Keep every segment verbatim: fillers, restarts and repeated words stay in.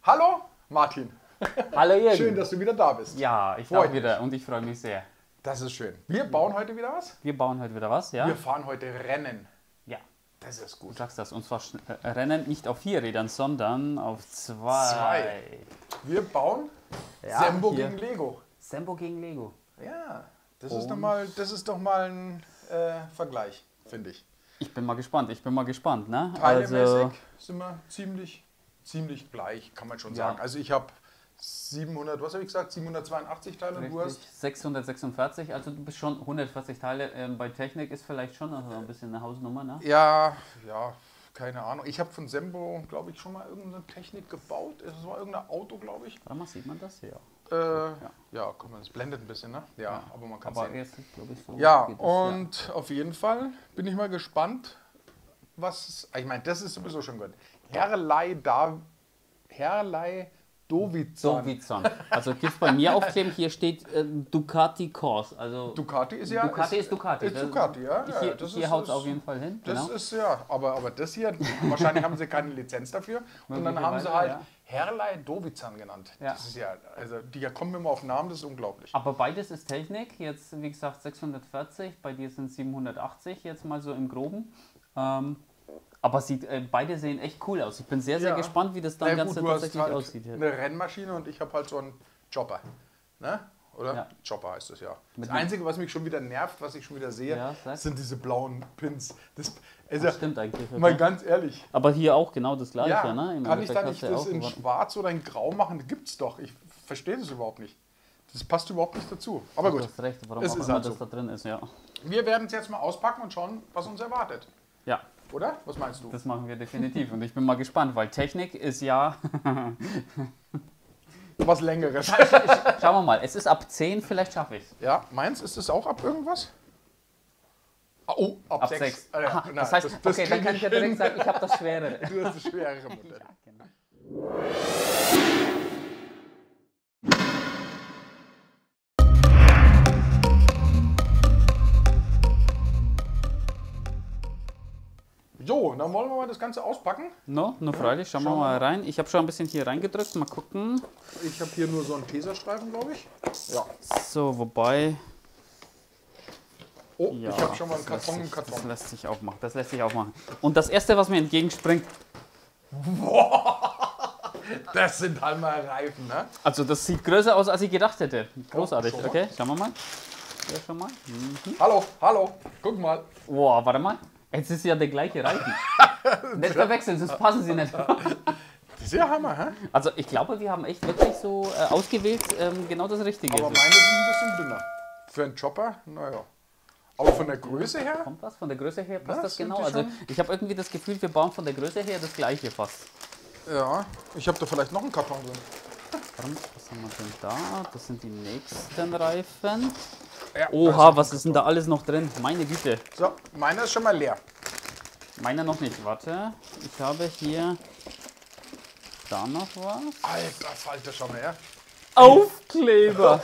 Hallo Martin. Hallo Jürgen. Schön, dass du wieder da bist. Ja, ich Freut auch wieder und ich freue mich sehr. Das ist schön. Wir bauen heute wieder was? Wir bauen heute wieder was, ja? Wir fahren heute Rennen. Ja. Das ist Du gut. sagst das. Und zwar sch- äh, Rennen nicht auf vier Rädern, sondern auf zwei. Zwei. Wir bauen Ja, Sembo hier. gegen Lego. Sembo gegen Lego. Ja, das ist, Und? doch mal, das ist doch mal ein äh, Vergleich, finde ich. Ich bin mal gespannt, ich bin mal gespannt, ne? Teilemäßig Also, sind wir ziemlich, ziemlich gleich, kann man schon Ja. sagen. Also ich habe siebenhundert, was habe ich gesagt, siebenhundertzweiundachtzig Teile und du hast... richtig, sechshundertsechsundvierzig, also du bist schon hundertvierzig Teile. Ähm, bei Technik ist vielleicht schon also ein bisschen eine Hausnummer, ne? Ja, ja, keine Ahnung. Ich habe von Sembo, glaube ich, schon mal irgendeine Technik gebaut. Es war irgendein Auto, glaube ich. Warte mal, sieht man das? Ja. Äh, ja, komm, das blendet ein bisschen, ne? Ja, Ja. aber man kann Aber sehen. erst, glaube ich, so. Ja, geht es, und auf jeden Fall bin ich mal gespannt, was... Ich meine, das ist sowieso schon gut. Herrlei da... Herrlei Dovizan. Dovizan. Also gibt es bei mir aufkleben, hier steht äh, Ducati Corse. Also Ducati ist ja... Ducati ist Ducati. Ist Ducati, ja. ja Hier, das hier ist, haut es ist- auf jeden Fall hin. Das Genau. ist ja, aber, aber das hier, wahrscheinlich haben sie keine Lizenz dafür. Und dann haben sie halt Ja. Herrlei Dovizan genannt. Ja. Das ist ja, also die kommen immer auf Namen, das ist unglaublich. Aber beides ist Technik. Jetzt, wie gesagt, sechshundertvierzig, bei dir sind siebenhundertachtzig, jetzt mal so im Groben. Ähm, aber sieht, äh, beide sehen echt cool aus. Ich bin sehr, sehr Ja. gespannt, wie das dann Na ganz gut, du hast tatsächlich halt aussieht. Hier. eine Rennmaschine und ich habe halt so einen Chopper. Ne? Oder? Ja. Chopper heißt es ja. Mit Das einem- Einzige, was mich schon wieder nervt, was ich schon wieder sehe, Ja, sag. sind diese blauen Pins. Das, also, Das stimmt eigentlich. mal Okay. ganz ehrlich. Aber hier auch genau das gleiche, Ja, ne? Im kann ich da Endeffekt nicht hast du das auch- in schwarz oder in grau machen? Das gibt's doch. Ich verstehe das überhaupt nicht. Das passt überhaupt nicht dazu. Aber Du gut, hast recht, warum es auch ist immer halt das so. da drin ist, ja. Wir werden es jetzt mal auspacken und schauen, was uns erwartet. Ja, Oder? Was meinst du? das machen wir definitiv. Und ich bin mal gespannt, weil Technik ist ja. Was Längeres. Schauen wir mal, es ist ab zehn, vielleicht schaffe ich es. Ja, meins ist es auch ab irgendwas? Ah, Oh, ab, Ab sechs. sechs. Ah, ja, Aha, na, das heißt, das- das okay, dann krieg kann ich ja hin. direkt sagen, ich habe das Schwerere. Du hast das schwerere Modell. So, dann wollen wir mal das Ganze auspacken. No, nur freilich, schauen wir Schauen wir mal rein. Ich habe schon ein bisschen hier reingedrückt, mal gucken. Ich habe hier nur so einen Tesastreifen, glaube ich. Ja. So, wobei. Oh, Ja, ich habe schon mal einen das lässt Karton im sich- Das Karton. lässt sich auch machen. Das lässt sich auch machen. Und das erste, was mir entgegenspringt, Das sind halt mal Reifen, ne? also das sieht größer aus, als ich gedacht hätte. Großartig. schau mal. Okay, schauen wir mal. Ja, schon mal. Hm. Hallo, hallo, guck mal. Boah, warte mal. Jetzt ist ja der gleiche Reifen. Nicht verwechseln, sonst passen sie nicht. Das ist ja Hammer, hä? Also ich glaube, wir haben echt wirklich so äh, ausgewählt, ähm, genau das Richtige. Aber So. meine sind ein bisschen dünner. Für einen Chopper, naja. Aber von der Größe her, Kommt das? Von der Größe her passt Ja, das sind genau? die Also schon- ich habe irgendwie das Gefühl, wir bauen von der Größe her das gleiche fast. ja, ich habe da vielleicht noch einen Karton drin. Warte mal, was haben wir denn da? Das sind die nächsten Reifen. Ja, da Oha, ist was ist denn da alles noch drin? Meine Güte. So, meiner ist schon mal leer. Meiner noch nicht. Warte, ich habe hier da noch was. Alter Falter, schau mal her. Aufkleber.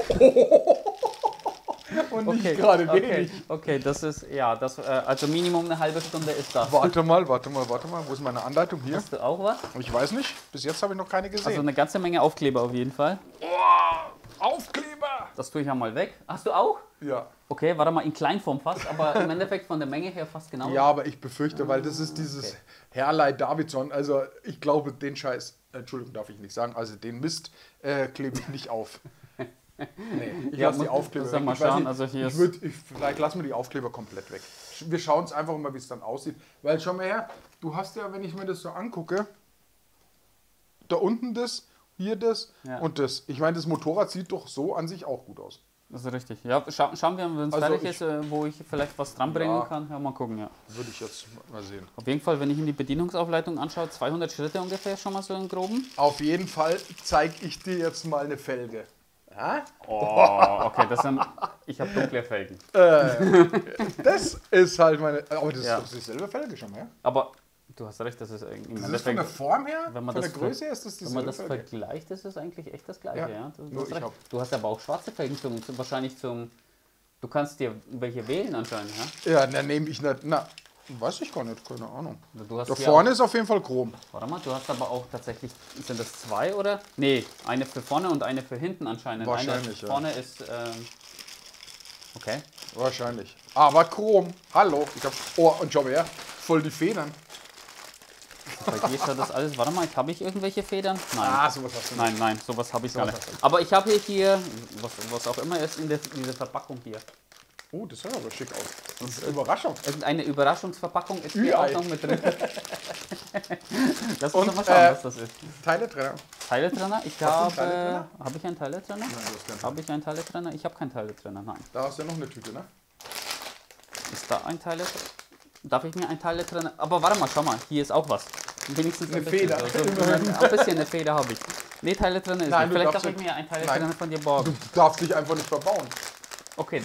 Und Okay, nicht gerade okay, wenig. okay, das ist, ja, das, äh, also Minimum eine halbe Stunde ist das. Warte mal, warte mal, warte mal. Wo ist meine Anleitung? Hier. Hast du auch was? Ich weiß nicht. Bis jetzt habe ich noch keine Also gesehen. eine ganze Menge Aufkleber auf jeden Fall. Oh, Aufkleber! Das tue ich ja mal weg. Hast du auch? Ja. Okay, warte mal, in Kleinform fast, aber im Endeffekt von der Menge her fast genau. Ja, aber ich befürchte, weil das ist dieses Okay. Herrlei Davidson. Also ich glaube, den Scheiß, äh, Entschuldigung, darf ich nicht sagen, also den Mist äh, klebe ich nicht auf. Nee, ich Ja, lasse die muss- Aufkleber muss ja weg. mal Ich weiß schauen, nicht, also hier ich ist- würd, ich, vielleicht lassen wir die Aufkleber komplett weg. Wir schauen es einfach mal, wie es dann aussieht. Weil schau mal her, du hast ja, wenn ich mir das so angucke, da unten das, hier das Ja. und das. Ich meine, das Motorrad sieht doch so an sich auch gut aus. Das ist richtig. Ja, scha schauen wir, wenn es Also fertig ich- ist, äh, wo ich vielleicht was dranbringen Ja. kann. Ja, mal gucken, ja. Würde ich jetzt mal sehen. Auf jeden Fall, wenn ich in die Bedienungsaufleitung anschaue, zweihundert Schritte ungefähr schon mal so im Groben. Auf jeden Fall zeige ich dir jetzt mal eine Felge. Ja? Oh, okay, das sind, ich habe dunkle Felgen. Das ist halt meine. Aber das Ja. ist doch dieselbe Felge schon, ja? Aber du hast recht, das ist im Das ist von der Endeffekt, Form her, wenn man von der das Größe her ist das wenn man dieselbe das Felge. vergleicht, ist es eigentlich echt das Gleiche. Ja, Ja. Du, du, nur hast ich recht. hab- Du hast aber auch schwarze Felgen, zum, zum, wahrscheinlich zum, du kannst dir welche wählen anscheinend. Ja? Ja, dann nehme ich nicht. Na, Weiß ich gar nicht, keine Ahnung. Du hast Da hier vorne ist auf jeden Fall Chrom. Auch, warte mal, du hast aber auch tatsächlich, sind das zwei oder? Nee, eine für vorne und eine für hinten anscheinend. Wahrscheinlich, eine ja. vorne ist, ähm, okay. Wahrscheinlich. Aber Chrom. Hallo. Ich hab, oh, und schau mal her. Voll die Federn. Bei dir schaut das alles, warte mal, habe ich irgendwelche Federn? Nein. Ah, sowas hast du nicht. Nein, nein, sowas habe ich gar Sowas nicht. hast du nicht. Aber ich habe hier, hier was, was auch immer ist in, der, in dieser Verpackung hier. Oh, das sieht aber schick aus. Das ist eine Überraschung. Irgendeine Überraschungsverpackung ist hier Ü-Ei. auch noch mit drin. Lass uns Und, doch mal schauen, äh, was das ist. Teiletrenner. Teiletrenner? Ich Hast du einen habe. Teiletrenner? Habe ich einen Teiletrenner? Nein, du hast keinen. Habe ich einen Teiletrenner? Ich habe keinen Teiletrenner, nein. Da hast du ja noch eine Tüte, ne? Ist da ein Teiletrenner? Darf ich mir einen Teiletrenner? Aber warte mal, schau mal, hier ist auch was. Wenigstens Eine ein bisschen. Feder. So, so, ein bisschen eine Feder habe ich. Nee, Teiletrenner ist Nein, nicht. du Vielleicht darfst darf ich nicht- mir einen Teiletrenner Nein. von dir borgen. Du darfst dich einfach nicht verbauen. Okay.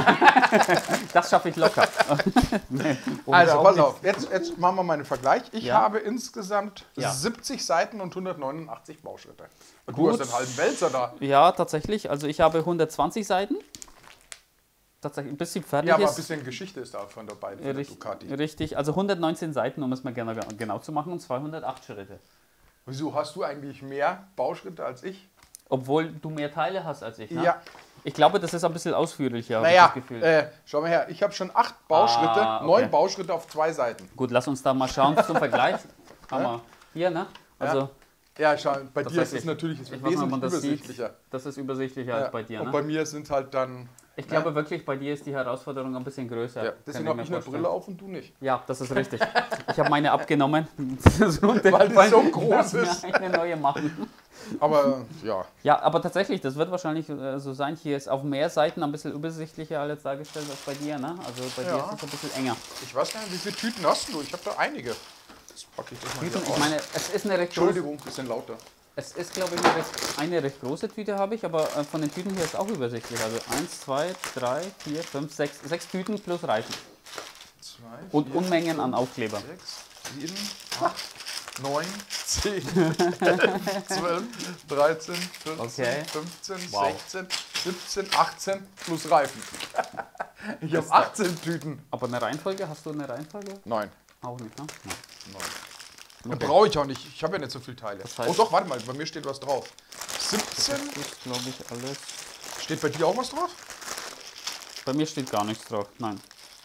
Das schaffe ich locker. Nee, oder Also, auch pass nicht. auf. Jetzt, jetzt machen wir mal einen Vergleich. Ich Ja. habe insgesamt Ja. siebzig Seiten und hundertneunundachtzig Bauschritte. Und Gut. du hast einen halben Wälzer da. Ja, tatsächlich. Also ich habe hundertzwanzig Seiten. Tatsächlich, bis sie fertig Ja, aber ein ist. bisschen Geschichte ist da von dabei, von der Richtig, Ducati. richtig, also hundertneunzehn Seiten, um es mal genau, genau zu machen, und zweihundertacht Schritte. Wieso hast du eigentlich mehr Bauschritte als ich? Obwohl du mehr Teile hast als ich, ne? Ja. Ich glaube, das ist ein bisschen ausführlicher, habe ich Naja, das Gefühl. äh, schau mal her. Ich habe schon acht Bauschritte, Ah, okay. neun Bauschritte auf zwei Seiten. Gut, lass uns da mal schauen zum Vergleich. Hammer. Hier, ne? Also, Ja, schau, bei dir ist es Tatsächlich. natürlich ich weiß nicht, ob wesentlich man das sieht. übersichtlicher. Das ist übersichtlicher Ja. als bei dir, Und ne? bei mir sind halt dann. Ich glaube wirklich, bei dir ist die Herausforderung ein bisschen größer. Ja, Kann deswegen ich habe mir ich eine vorstellen. Brille auf und du nicht. Ja, das ist richtig. Ich habe meine abgenommen. Weil die so groß Ich ist. mir eine neue machen. Aber ja. Ja, aber tatsächlich, das wird wahrscheinlich äh, so sein. Hier ist auf mehr Seiten ein bisschen übersichtlicher alles dargestellt als bei dir, ne? Also bei Ja. dir ist es ein bisschen enger. Ich weiß gar nicht, wie viele Tüten hast du? Ich habe da einige. Jetzt packe ich das mal hier Ich aus. meine, es ist eine recht große, Entschuldigung, bisschen lauter. es ist glaube ich eine recht, eine recht große Tüte habe ich, aber äh, von den Tüten hier ist auch übersichtlich. Also eins, zwei, drei, vier, fünf, sechs, sechs Tüten plus Reifen. Zwei, Und vier, Unmengen an Aufklebern. sechs, sieben, acht, neun, zehn, elf, zwölf, dreizehn, vierzehn, Okay. fünfzehn, Wow. sechzehn, siebzehn, achtzehn plus Reifen. Ich habe Ist achtzehn Tüten. Aber eine Reihenfolge, hast du eine Reihenfolge? Nein. Auch nicht, ne? Nein. Nein. Brauche ich auch nicht. Ich habe ja nicht so viele Teile. Das heißt- Oh doch, warte mal, bei mir steht was drauf. siebzehn. Das ist glaube ich alles. Steht bei dir auch was drauf? Bei mir steht gar nichts drauf, nein.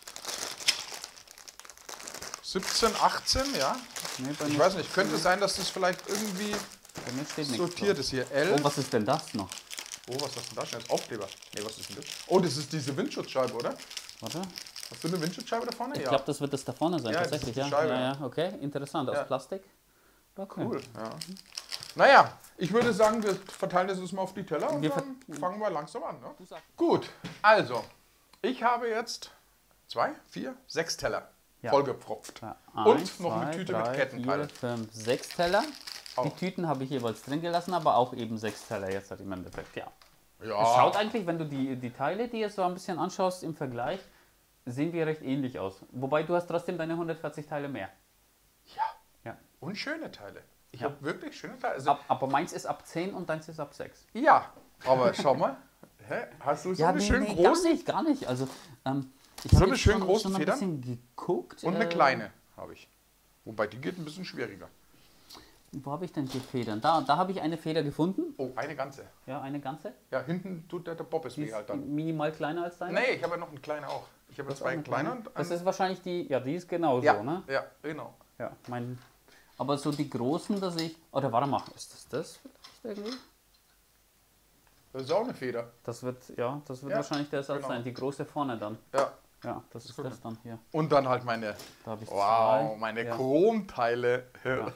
siebzehn, achtzehn, ja. Nee, bei Ich mir, weiß nicht, könnte sein, dass das vielleicht irgendwie bei mir steht nichts sortiert drauf. ist hier. Oh, elf. was ist denn das noch? Oh, was hast du denn da? Schnell Aufkleber. Nee, was ist denn das? Oh, das ist diese Windschutzscheibe, oder? Warte. Hast du eine Windschutzscheibe da vorne? Ich Ja. glaube, das wird das da vorne sein, Ja, das tatsächlich. ist Ja. die Scheibe. ja, ja, okay, interessant. Aus Ja. Plastik. Okay. Cool, ja. Naja, ich würde sagen, wir verteilen das jetzt mal auf die Teller und Wir dann fangen wir langsam an. Ne? Du sagst- Gut, also, ich habe jetzt zwei, vier, sechs Teller Ja. vollgepfropft. Ja, Und eins, noch eine zwei, Tüte drei, mit Kettenteilen. Vier, fünf, sechs Teller. Die Auch. Tüten habe ich jeweils drin gelassen, aber auch eben sechs Teller jetzt hat im Endeffekt, ja. Es Ja, schaut eigentlich, wenn du die, die Teile, die jetzt so ein bisschen anschaust im Vergleich, sehen wir recht ähnlich aus. Wobei du hast trotzdem deine hundertvierzig Teile mehr. ja. Ja. Und schöne Teile. Ich Ja. habe wirklich schöne Teile. Also, Ab, aber meins ist ab zehn und deins ist ab sechs. ja, aber schau mal. Hä? Hast du so eine schön gar große nicht, gar nicht. Also, ähm, ich So habe eine jetzt schön schon, große schon ein Feder? bisschen geguckt. und eine äh, kleine habe ich. Wobei die geht ein bisschen schwieriger. Wo habe ich denn die Federn? Da, da habe ich eine Feder gefunden. Oh, eine ganze. Ja, eine ganze. Ja, hinten tut der, der Bob ist Die wie ist halt dann. minimal kleiner als deine. Nee, ich habe ja noch eine kleine auch. Ich habe ja Das ist auch zwei eine kleine und Das eine- ist wahrscheinlich die, ja, die ist genauso, ja, ne? ja, genau. Ja, mein. Aber so die großen, dass ich. Oder warte mal, ist das das vielleicht irgendwie? Das ist auch eine Feder. Das wird, ja, das wird Ja, wahrscheinlich der Ersatz genau. sein. Die große vorne dann. Ja. Ja, das ist gut. das dann hier. Und dann halt meine, Da habe ich wow, zwei. meine Ja. Chromteile.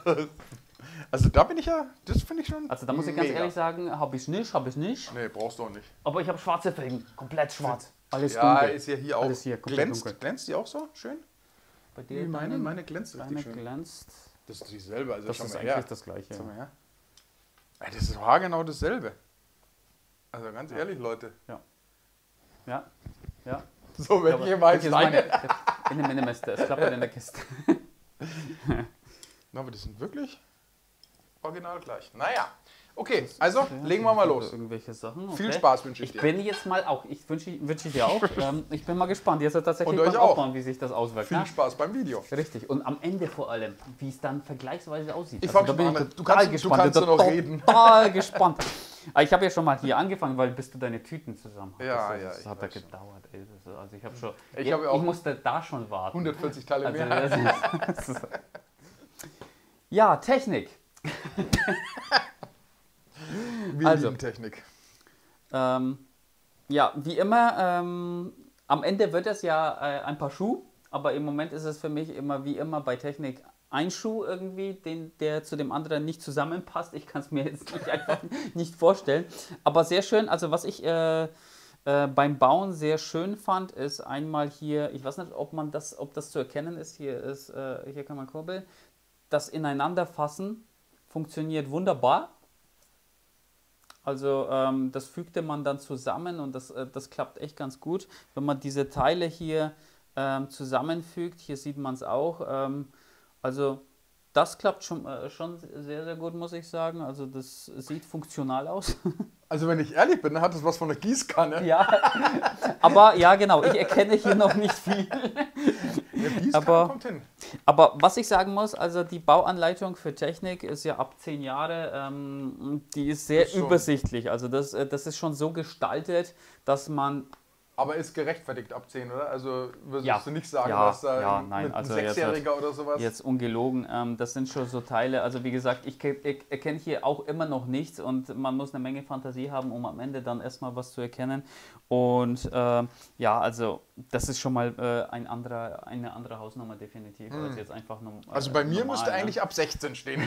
Also da bin ich ja, das finde ich schon Also da muss ich ganz mega. ehrlich sagen, habe ich nicht, habe ich nicht. Nee, brauchst du auch nicht. Aber ich habe schwarze Felgen, komplett schwarz. Alles Ja, dunkel. ist ja hier auch. Alles hier, komplett glänzt, dunkel. glänzt die auch so schön? Bei dir Wie meine? deine- Meine glänzt deine richtig schön. glänzt. Das ist dieselbe, also Das schau ist mal eigentlich her. das gleiche. Schau mal her. Ey, das ist haargenau dasselbe. Also ganz ehrlich, Leute. Ja. Ja. Ja. So, Aber welche war jetzt welche ist meine? deine? In der Minimeste. Es klappert in der Kiste. Na, aber die sind wirklich original gleich. Naja, Okay, also legen wir mal los. Irgendwelche Sachen. Okay. Viel Spaß wünsche ich Ich dir. bin jetzt mal auch, ich wünsche wünsch ich dir auch. ähm, ich bin mal gespannt, jetzt tatsächlich Und euch beim auch. Aufbauen, wie sich das auswirkt. Viel Ne? Spaß beim Video. Richtig. Und am Ende vor allem, wie es dann vergleichsweise aussieht. Ich fang da schon bin mal ich an. Du total kannst- du gespannt. kannst Ich bin nur noch to- reden. Total gespannt. Aber ich habe ja schon mal hier angefangen, weil bis du deine Tüten zusammen hattest. Ja, das, ja, das ich hat ja weiß schon. gedauert. Ey. Das- Also ich habe schon, Ich ich, habe ja auch ich musste da schon warten. hundertvierzig Teile Also, mehr. das ist, ja, Technik. Wir also. lieben Technik. Ähm, ja, wie immer, ähm, am Ende wird es ja äh, ein paar Schuhe, aber im Moment ist es für mich immer wie immer bei Technik ein Schuh irgendwie, den, der zu dem anderen nicht zusammenpasst. Ich kann es mir jetzt nicht einfach nicht vorstellen. Aber sehr schön, also was ich äh, äh, beim Bauen sehr schön fand, ist einmal hier, ich weiß nicht, ob man das, ob das zu erkennen ist, hier ist, äh, hier kann man kurbeln, das Ineinanderfassen funktioniert wunderbar. Also ähm, das fügte man dann zusammen und das, äh, das klappt echt ganz gut. Wenn man diese Teile hier ähm, zusammenfügt, hier sieht man es auch. Ähm, also das klappt schon, äh, schon sehr, sehr gut, muss ich sagen. Also das sieht funktional aus. Also wenn ich ehrlich bin, dann hat das was von der Gießkanne. Ja, aber ja genau, ich erkenne hier noch nicht viel. Ja, Gießkanne Aber- kommt hin. Aber was ich sagen muss, also die Bauanleitung für Technik ist ja ab zehn Jahre, ähm, die ist sehr Ist schon- übersichtlich. Also das, äh, das ist schon so gestaltet, dass man Aber ist gerechtfertigt ab zehn, oder? Also würdest Ja. du nicht sagen, Ja, dass da ja, ein- nein, mit also einem jetzt Sechsjähriger oder sowas... jetzt ungelogen, ähm, das sind schon so Teile, also wie gesagt, ich, ke- ich erkenne hier auch immer noch nichts und man muss eine Menge Fantasie haben, um am Ende dann erstmal was zu erkennen. Und ähm, ja, also das ist schon mal äh, ein anderer, eine andere Hausnummer definitiv, als jetzt einfach nur. Äh, Also bei mir normal, müsste ne? eigentlich ab sechzehn stehen.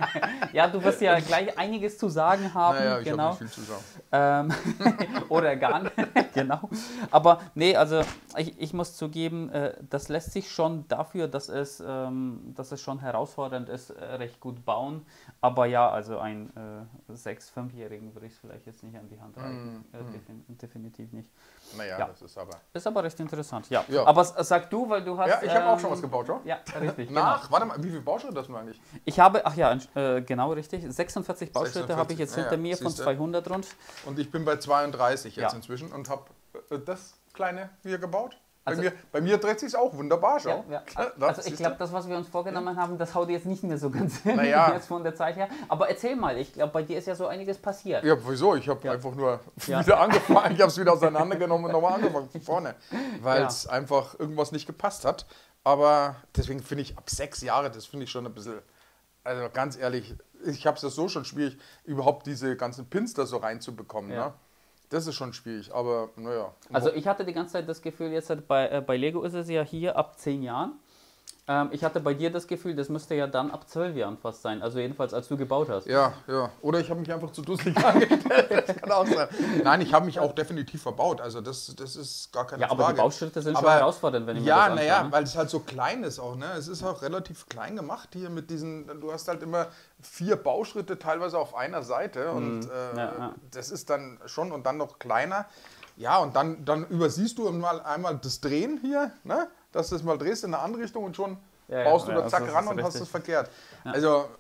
Ja, du wirst ja gleich einiges zu sagen haben, Naja, ich genau. habe nicht viel zu sagen. Ähm, oder gar nicht, genau. Aber nee, also ich, ich muss zugeben, äh, das lässt sich schon dafür, dass es, ähm, dass es schon herausfordernd ist, äh, recht gut bauen. Aber ja, also ein äh, sechs-, fünfjährigen würde ich es vielleicht jetzt nicht an die Hand reichen. Mm, äh, defin definitiv nicht. Naja, Ja. das ist aber... Ist aber recht interessant, ja. Ja. Aber s- sag du, weil du hast... Ja, ich habe auch ähm, schon was gebaut, ja? Ja, richtig. Genau. Nach, warte mal, wie viel Bauschritte das mal eigentlich? Ich habe, ach ja, äh, genau richtig, sechsundvierzig Bauschritte habe ich sechsundvierzig, jetzt ja, hinter ja, mir von siehste. zweihundert rund. Und ich bin bei zweiunddreißig jetzt Ja. inzwischen und habe äh, das kleine hier gebaut. Bei, Also- mir, bei mir dreht sich auch wunderbar, schau. Ja, ja. Da, Also ich siehst glaube, du? das, was wir uns vorgenommen haben, das haut jetzt nicht mehr so ganz hin, Naja. jetzt von der Zeit her. Aber erzähl mal, ich glaube, bei dir ist ja so einiges passiert. Ja, wieso? Ich habe Ja. einfach nur Ja. wieder angefangen. Ich habe es wieder auseinandergenommen und nochmal angefangen von vorne, weil Ja. es einfach irgendwas nicht gepasst hat. Aber deswegen finde ich ab sechs Jahre, das finde ich schon ein bisschen, also ganz ehrlich, ich habe es ja so schon schwierig, überhaupt diese ganzen Pins da so reinzubekommen. Ja. Ne? Das ist schon schwierig, aber naja. Also ich hatte die ganze Zeit das Gefühl, jetzt halt bei, äh, bei Lego ist es ja hier ab zehn Jahren. Ähm, ich hatte bei dir das Gefühl, das müsste ja dann ab zwölf Jahren fast sein. Also jedenfalls, als du gebaut hast. Ja, ja. Oder ich habe mich einfach zu dusselig angestellt. Das kann auch sein. Nein, ich habe mich auch definitiv verbaut. Also das, das ist gar keine Ja, Frage. aber die Bauschritte sind schon Aber- herausfordernd, wenn ich Ja, mir das anschaue. naja, ne? weil es halt so klein ist auch. Ne? Es ist auch relativ klein gemacht hier mit diesen, du hast halt immer vier Bauschritte teilweise auf einer Seite und äh, ja, ja. das ist dann schon und dann noch kleiner. Ja, und dann, dann übersiehst du mal einmal das Drehen hier, ne? dass du es mal drehst in eine andere Richtung und schon Ja, ja, baust du ja, da zack das ist ran und hast richtig. es verkehrt. Also,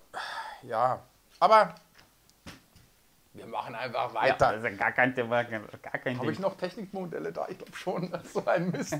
ja, aber wir machen einfach Ja, weiter. das ist ja gar kein Thema, gar kein Habe Ding. ich noch Technikmodelle da? Ich glaube schon, das ist so ein Mist.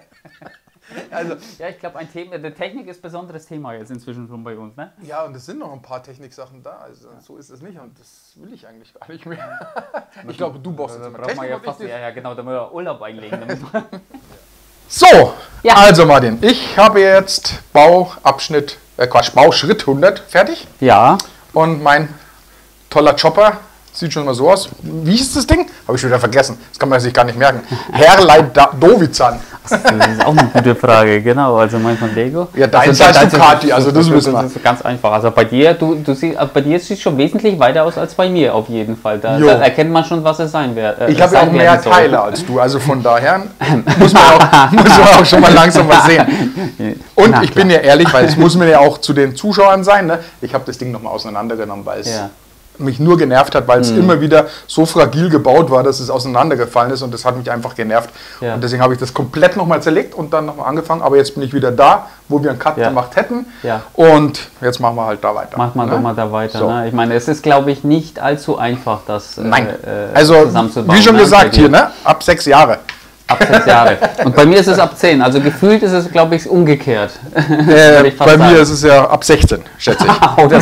Also, Ja, ich glaube, ein Thema, der Technik ist ein besonderes Thema jetzt inzwischen schon bei uns, ne? ja, und es sind noch ein paar Techniksachen da. Also, so ist es nicht und das will ich eigentlich gar nicht mehr. Ich glaube, du brauchst Da jetzt mal braucht man Technik ja und fast, ich ja, ja, genau, da müssen wir Urlaub einlegen. Damit man So, Ja. also Martin, ich habe jetzt Bauabschnitt, äh Quatsch, Bauschritt hundert fertig ja, und mein toller Chopper sieht schon mal so aus. Wie hieß das Ding? Habe ich schon wieder vergessen. Das kann man sich gar nicht merken. Herrlein Dovizan. das ist auch eine gute Frage, genau. Also mein von Lego. Ja, dein also, heißt Ducati, also das wissen wir. Das ist ganz einfach. Also bei dir, du, du siehst, bei dir sieht es schon wesentlich weiter aus als bei mir auf jeden Fall. Da, Jo. da erkennt man schon, was es sein wird. Äh, Ich habe ja sein auch mehr werden soll. Teile als du, also von daher muss man auch, muss man auch schon mal langsam was sehen. Und Na, ich klar. bin ja ehrlich, weil es muss mir ja auch zu den Zuschauern sein, ne? Ich habe das Ding nochmal auseinandergenommen, weil es Ja. mich nur genervt hat, weil es mhm. immer wieder so fragil gebaut war, dass es auseinandergefallen ist und das hat mich einfach genervt. Ja. Und deswegen habe ich das komplett nochmal zerlegt und dann nochmal angefangen. Aber jetzt bin ich wieder da, wo wir einen Cut ja. gemacht hätten. Ja. Und jetzt machen wir halt da weiter. Macht man ne? doch mal da weiter. So. Ne? Ich meine, es ist, glaube ich, nicht allzu einfach, das Nein. Äh, also, zusammenzubauen. Wie schon ne? gesagt hier, ne? Ab sechs Jahre. Ab sechs Jahre. Und bei mir ist es ab zehn. Also gefühlt ist es, glaube ich, umgekehrt. Äh, bei sagen. mir ist es ja ab sechzehn, schätze ich. Oh, das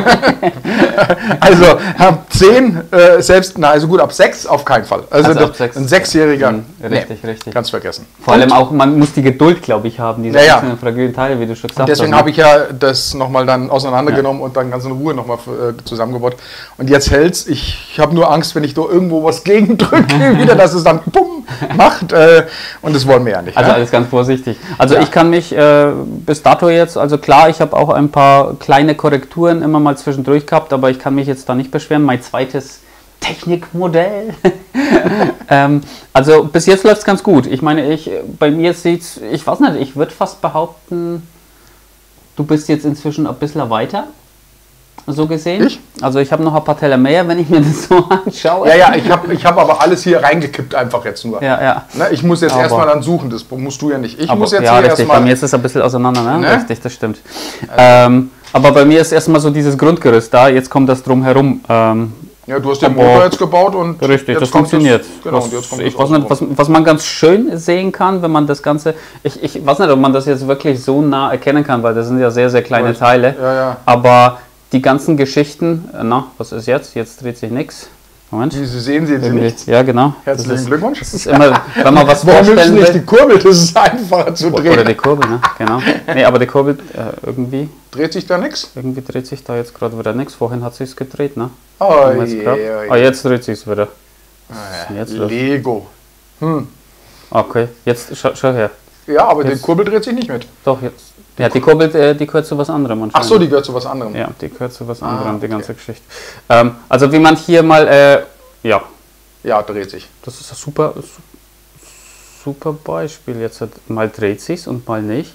also ab zehn, äh, selbst, na also gut, ab sechs auf keinen Fall. Also, also ab sechs, ein Sechsjähriger, mhm, richtig, nee, richtig. Ganz vergessen. Vor allem auch, man muss die Geduld, glaube ich, haben, diese ja, einzelnen fragilen Teile, wie du schon gesagt hast. Deswegen habe ich ja das nochmal dann auseinandergenommen ja. und dann ganz in Ruhe nochmal äh, zusammengebaut. Und jetzt hält's. Ich, ich habe nur Angst, wenn ich da irgendwo was gegen drücke, wieder, dass es dann bumm macht. Äh, und das wollen wir ja nicht. Also ja? alles ganz vorsichtig. Also ja. ich kann mich äh, bis dato jetzt, also klar, ich habe auch ein paar kleine Korrekturen immer mal zwischendurch gehabt, aber ich kann mich jetzt da nicht beschweren. Mein zweites Technikmodell. ähm, also bis jetzt läuft es ganz gut. Ich meine, ich bei mir sieht's, ich weiß nicht, ich würde fast behaupten, du bist jetzt inzwischen ein bisschen weiter. So gesehen. Ich? Also ich habe noch ein paar Teller mehr, wenn ich mir das so anschaue. Ja, ja, ich habe ich hab aber alles hier reingekippt einfach jetzt nur. Ja, ja. Ne, ich muss jetzt erstmal dann suchen, das musst du ja nicht. Ich aber, muss jetzt ja, hier richtig. erstmal... Bei mir ist es ein bisschen auseinander, ne? ne? Richtig, das stimmt. Also. Ähm, aber bei mir ist erstmal so dieses Grundgerüst da, jetzt kommt das drumherum. Ähm, ja, du hast den Motor jetzt gebaut und richtig, jetzt das kommt funktioniert. Das, genau, was, und jetzt kommt ich das weiß nicht, was, was man ganz schön sehen kann, wenn man das Ganze, ich, ich weiß nicht, ob man das jetzt wirklich so nah erkennen kann, weil das sind ja sehr, sehr kleine ja, Teile. Ja, ja. Aber die ganzen Geschichten, na, was ist jetzt? Jetzt dreht sich nichts. Moment. Wie Sie sehen, sehen Sie nichts. Ja, genau. Herzlichen das ist, Glückwunsch. Das ist immer, wenn man was Warum vorstellen nicht will. die Kurbel? Das ist einfacher zu drehen. Oder die Kurbel, ne? Genau. Nee, aber die Kurbel äh, irgendwie. Dreht sich da nichts? Irgendwie dreht sich da jetzt gerade wieder nichts. Vorhin hat sich's gedreht, ne? Oh, jetzt je, oh, je. Ah, jetzt dreht sich's wieder. Ah, jetzt Lego. Hm. Okay, jetzt schau, schau her. Ja, aber jetzt, die Kurbel dreht sich nicht mit. Doch, jetzt. Ja, die Kurbel, äh, die gehört zu was anderem. Ach so, die gehört zu was anderem. Ja, die gehört zu was anderem, ah, okay. die ganze Geschichte. Ähm, also wie man hier mal, äh, ja. Ja, dreht sich. Das ist ein super, super Beispiel. Jetzt hat, mal dreht sich's und mal nicht.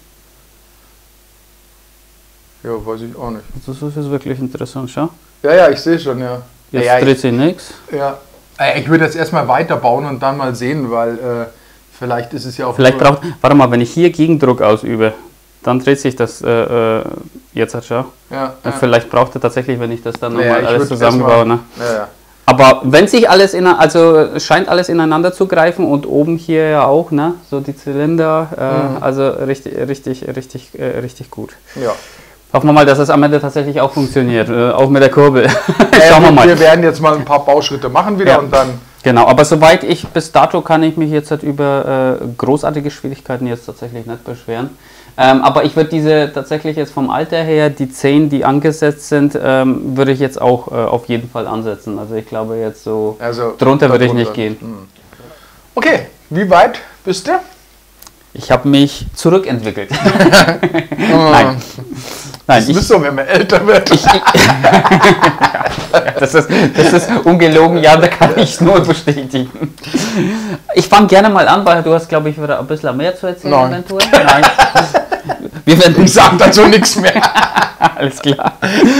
Ja, weiß ich auch nicht. Das ist jetzt wirklich interessant, schau. Ja, ja, ich sehe schon, ja. Jetzt ja, dreht sich nichts. Ja. Ich würde jetzt erstmal weiterbauen und dann mal sehen, weil äh, vielleicht ist es ja auch... Vielleicht braucht, warte mal, wenn ich hier Gegendruck ausübe, dann dreht sich das, äh, jetzt hat schau. Ja, ja. Ja. Vielleicht braucht er tatsächlich, wenn ich das dann nochmal ja, alles zusammenbaue. Ne? Ja, ja. Aber wenn sich alles, in, also scheint alles ineinander zu greifen und oben hier ja auch, ne? So die Zylinder, äh, mhm. also richtig, richtig, richtig, äh, richtig gut. Ja. Hoffen wir mal, dass es am Ende tatsächlich auch funktioniert, äh, auch mit der Kurbel. Äh, Schauen wir mal. Wir werden jetzt mal ein paar Bauschritte machen wieder ja. und dann... Genau, aber soweit ich bis dato kann ich mich jetzt halt über äh, großartige Schwierigkeiten jetzt tatsächlich nicht beschweren. Ähm, aber ich würde diese tatsächlich jetzt vom Alter her, die zehn, die angesetzt sind, ähm, würde ich jetzt auch äh, auf jeden Fall ansetzen. Also ich glaube jetzt so also, drunter würde ich nicht gehen. Hm. Okay, wie weit bist du? Ich habe mich zurückentwickelt. Nein. Nein, das ist so, wenn man älter wird. Ich, ich, das, ist, das ist ungelogen, ja, da kann ich nur bestätigen. Ich fange gerne mal an, weil du hast, glaube ich, wieder ein bisschen mehr zu erzählen. Nein. Eventuell. Nein. Wir werden ich sage dazu nichts mehr. Alles klar.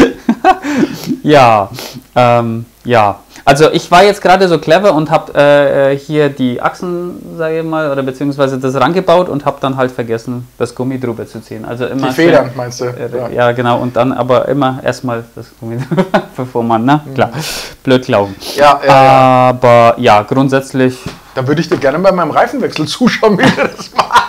Ja, ähm, ja. Also ich war jetzt gerade so clever und habe äh, hier die Achsen, sage ich mal, oder beziehungsweise das rangebaut und habe dann halt vergessen, das Gummi drüber zu ziehen. Also immer die Federn, schön, meinst du? Äh, ja. ja, genau. Und dann aber immer erstmal das Gummi drüber, bevor man, ne? Klar, blöd glauben. Ja, ja, ja. Aber ja, grundsätzlich... Da würde ich dir gerne bei meinem Reifenwechsel zuschauen, wie du das machst.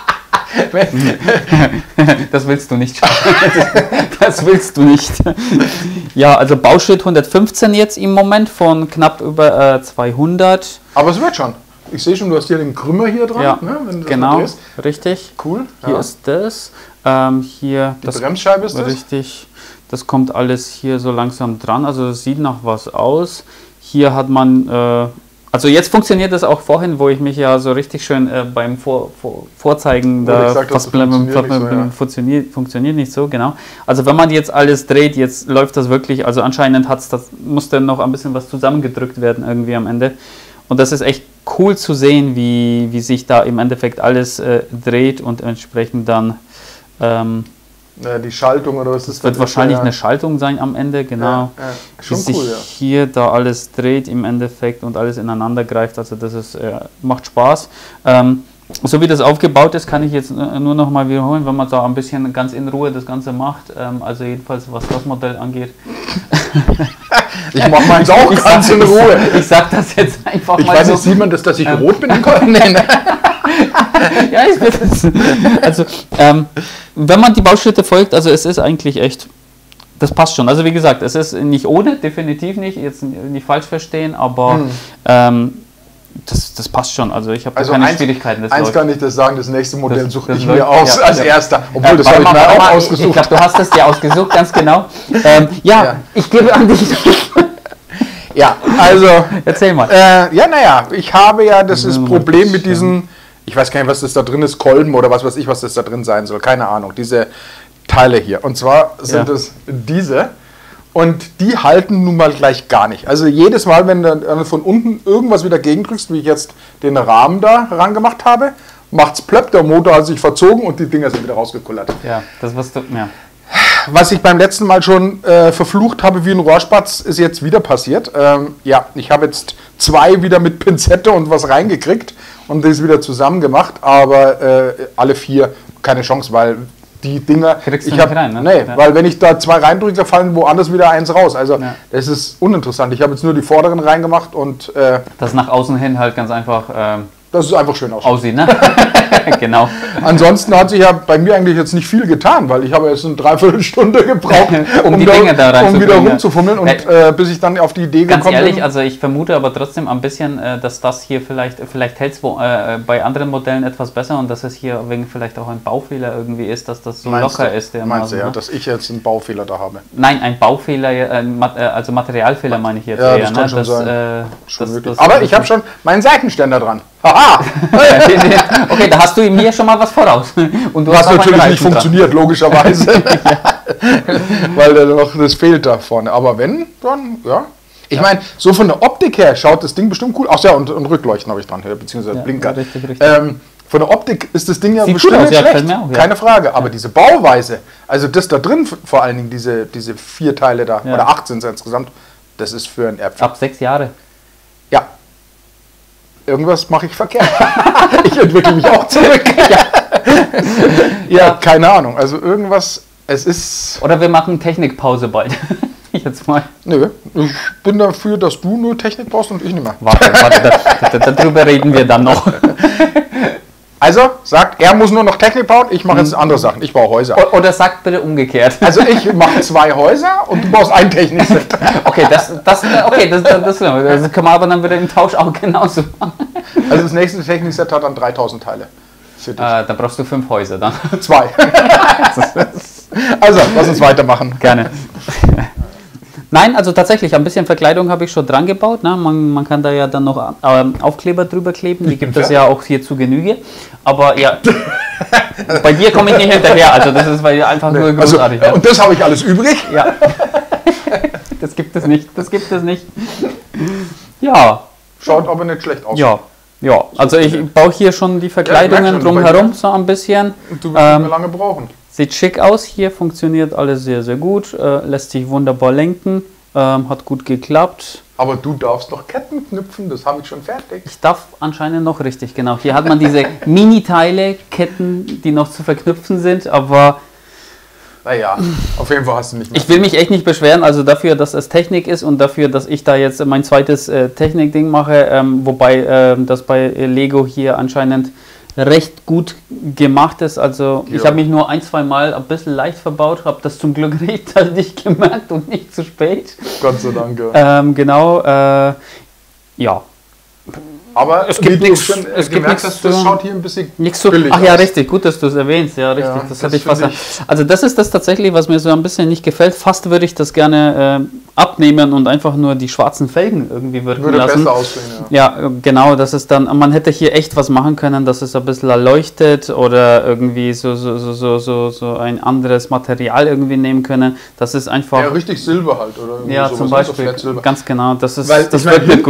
Das willst du nicht. Das willst du nicht. Ja, also Bauschritt hundertfünfzehn jetzt im Moment von knapp über äh, zweihundert. Aber es wird schon. Ich sehe schon, du hast hier den Krümmer hier dran. Ja, ne, wenn du das genau, drehst. richtig. Cool. Hier ja. ist das. Ähm, hier Die das Bremsscheibe ist das? Richtig. Das kommt alles hier so langsam dran. Also das sieht nach was aus. Hier hat man... Äh, Also jetzt funktioniert das auch vorhin, wo ich mich ja so richtig schön äh, beim Vor, Vor, Vorzeigen da gesagt, fast funktioniert, nicht so, ja. funktioniert, funktioniert nicht so, genau. Also wenn man jetzt alles dreht, jetzt läuft das wirklich, also anscheinend hat's das, muss dann noch ein bisschen was zusammengedrückt werden irgendwie am Ende. Und das ist echt cool zu sehen, wie, wie sich da im Endeffekt alles äh, dreht und entsprechend dann ähm, Ja, die Schaltung oder was ist das? Wird wahrscheinlich ja eine Schaltung sein am Ende, genau. Ja, ja. Schon wie cool, sich ja. hier da alles dreht im Endeffekt und alles ineinander greift. Also das ist, äh, macht Spaß. Ähm, so wie das aufgebaut ist, kann ich jetzt nur noch mal wiederholen, wenn man da ein bisschen ganz in Ruhe das Ganze macht. Ähm, also jedenfalls, was das Modell angeht. Ich mache meins auch ich ganz sag, in Ruhe. Ich, ich sag das jetzt einfach ich mal weiß so. nicht, sieht man das, dass ich ähm. rot bin? Nee, ne? Ja, ich will das. Also, ähm, wenn man die Bauschritte folgt, also es ist eigentlich echt, das passt schon. Also wie gesagt, es ist nicht ohne, definitiv nicht, jetzt nicht falsch verstehen, aber hm. ähm, das, das passt schon. Also ich habe also keine eins, Schwierigkeiten. Das eins läuft. kann ich das sagen, das nächste Modell das, suche das ich läuft, mir aus ja, als ja. erster. Obwohl, ja, das habe ich mir auch ausgesucht. Ich glaube, du hast das dir ausgesucht, ganz genau. Ähm, ja, ja, ich gebe an dich. Ja, also... Erzähl mal. Äh, ja, naja, ich habe ja das ist Problem mit diesen... Ich weiß gar nicht, was das da drin ist, Kolben oder was weiß ich, was das da drin sein soll. Keine Ahnung, diese Teile hier. Und zwar sind ja. es diese und die halten nun mal gleich gar nicht. Also jedes Mal, wenn du von unten irgendwas wieder gegendrückst, wie ich jetzt den Rahmen da rangemacht habe, macht's plöpp, der Motor hat sich verzogen und die Dinger sind wieder rausgekullert. Ja, das was du... Ja. Was ich beim letzten Mal schon äh, verflucht habe wie ein Rohrspatz, ist jetzt wieder passiert. Ähm, ja, ich habe jetzt zwei wieder mit Pinzette und was reingekriegt und das wieder zusammen gemacht, aber äh, alle vier keine Chance, weil die Dinger... Kriegst du ich nicht hab, rein, ne? Nee, ja. weil wenn ich da zwei reindrücke, da fallen woanders wieder eins raus. Also ja. das ist uninteressant. Ich habe jetzt nur die vorderen reingemacht und... Äh, das nach außen hin halt ganz einfach... Ähm dass es einfach schön aussieht. Aussieht, ne? Genau. Ansonsten hat sich ja bei mir eigentlich jetzt nicht viel getan, weil ich habe jetzt eine Dreiviertelstunde gebraucht, um, um, die da, Dinge da rein um wieder bringen, rumzufummeln und äh, bis ich dann auf die Idee ganz gekommen ehrlich, bin. Also ich vermute aber trotzdem ein bisschen, äh, dass das hier vielleicht, vielleicht hält es äh, bei anderen Modellen etwas besser und dass es hier wegen vielleicht auch ein Baufehler irgendwie ist, dass das so meinst locker du, ist. Der meinst du, ja, ne? dass ich jetzt einen Baufehler da habe? Nein, ein Baufehler, äh, also Materialfehler meine ich jetzt ja, eher. Das kann ne? schon das, sein. Äh, schon das, das, aber ich habe schon meinen Seitenständer dran. Haha! Okay, da hast du mir schon mal was voraus. Und du was hast natürlich nicht funktioniert, dran. Logischerweise. Weil da noch, das fehlt da vorne. Aber wenn, dann, ja. Ich ja. meine, so von der Optik her schaut das Ding bestimmt cool aus. Ja, und, und Rückleuchten habe ich dran, beziehungsweise ja, Blinker. Richtig, richtig. Ähm, von der Optik ist das Ding ja Sieht bestimmt nicht ja, schlecht, auch, ja. Keine Frage. Aber ja. diese Bauweise, also das da drin, vor allen Dingen diese, diese vier Teile da, ja. oder acht sind es insgesamt, das ist für ein Äpfel. Ab sechs Jahre. Ja. Irgendwas mache ich verkehrt. Ich entwickle mich auch zurück. Ja. Ja, keine Ahnung. Also irgendwas, es ist... Oder wir machen Technikpause bald. Jetzt mal. Nö, ich bin dafür, dass du nur Technik brauchst und ich nicht mehr. Warte, warte, da, da, darüber reden wir dann noch. Also, sagt, er muss nur noch Technik bauen, ich mache jetzt andere Sachen. Ich baue Häuser. Oder sagt bitte umgekehrt. Also ich mache zwei Häuser und du baust ein Technikset. Okay, das, das, okay das, das, das, das können wir aber dann wieder im Tausch auch genauso machen. Also das nächste Technikset hat dann dreitausend Teile. Für dich. Äh, dann brauchst du fünf Häuser dann. Zwei. Also, lass uns weitermachen. Gerne. Nein, also tatsächlich, ein bisschen Verkleidung habe ich schon dran gebaut. Ne? Man, man kann da ja dann noch ähm, Aufkleber drüber kleben. Die gibt es ja auch hier zu Genüge. Aber ja, bei dir komme ich nicht hinterher. Also das ist weil einfach nur großartig. Also, und das habe ich alles übrig? Ja. Das gibt es nicht. Das gibt es nicht. Ja. Schaut aber nicht schlecht aus. Ja. Ja, also ich baue hier schon die Verkleidungen ja, drumherum so ein bisschen. Und du wirst ähm, nicht mehr lange brauchen. Sieht schick aus, hier funktioniert alles sehr, sehr gut, äh, lässt sich wunderbar lenken, ähm, hat gut geklappt. Aber du darfst noch Ketten knüpfen, das habe ich schon fertig. Ich darf anscheinend noch richtig, genau. Hier hat man diese Mini-Teile, Ketten, die noch zu verknüpfen sind, aber... Naja, auf jeden Fall hast du nicht mehr. Ich will mich echt nicht beschweren, also dafür, dass es Technik ist und dafür, dass ich da jetzt mein zweites äh, Technik-Ding mache, ähm, wobei äh, das bei Lego hier anscheinend recht gut gemacht ist. Also ja. Ich habe mich nur ein, zwei Mal ein bisschen leicht verbaut, habe das zum Glück rechtzeitig gemerkt und nicht zu spät. Gott sei Dank. Ja. Ähm, genau, äh, ja. Aber es gibt nichts. Es gibt nichts. Das, das schaut hier ein bisschen nichts so. Ach ja, aus. Richtig. Gut, dass du es erwähnst. Ja, richtig. Ja, das, das hatte ich fast. Ich also das ist das tatsächlich, was mir so ein bisschen nicht gefällt. Fast würde ich das gerne äh, abnehmen und einfach nur die schwarzen Felgen irgendwie wirken würde lassen. Besser aussehen. Ja. Ja, genau. Das ist dann. Man hätte hier echt was machen können, dass es ein bisschen erleuchtet oder irgendwie so so so so so, so ein anderes Material irgendwie nehmen können. Das ist einfach. Ja, richtig Silber halt oder. Ja, zum Beispiel. Ganz genau. Das ist. Weil, das wird nicht gut.